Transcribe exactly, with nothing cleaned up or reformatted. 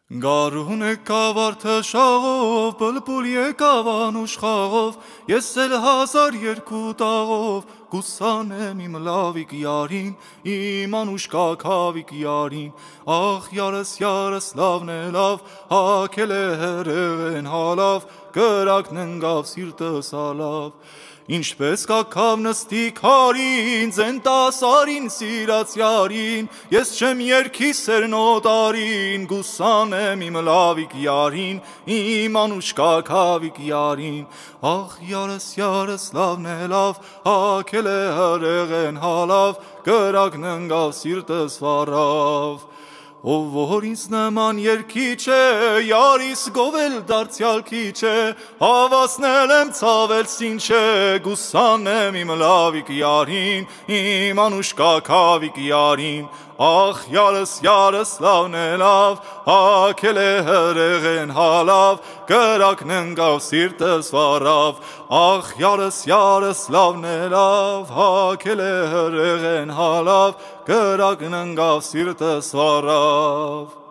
Գարուն եկավ արդը շաղով, բլբուլ եկավ անուշ խաղով, ես էլ հազար երկու տաղով, գուսանեմ իմ լավիկ յարին, իմ անուշկա քավիկ յարին, ախ յարս յարս լավն է լավ, հագել է հրեղեն հալավ, կրակն ընկավ սիրտս ալավ, ինչպես կաքավ նստի քարին, ձեն տասարին սիրած յարին, ես չեմ երգի սերնոտարին, գուսանեմ իմ լավիկ յարին, իմ անուշկա քավիկ յարին, ախ յարս յարս լավն է լավ, հագել է հրեղեն հալավ, կրակն ընկավ սիրտս վառավ, ով որ ինձ նման երգիչ է, յարիս գովել դարձյալ քիչ է, հավասնել եմ ցավել սինչ է, գուսանեմ իմ լավիկ յարին, իմ անուշկա քավիկ յարին, ախ յարս յարս լավն է լավ, հագել է հրեղեն հալավ, կրակն ընկավ սիրտս վառավ, ախ յարս յարս լավն է լավ, հագել է հրեղեն հալավ, կրակն ընկավ սիրտս վառավ.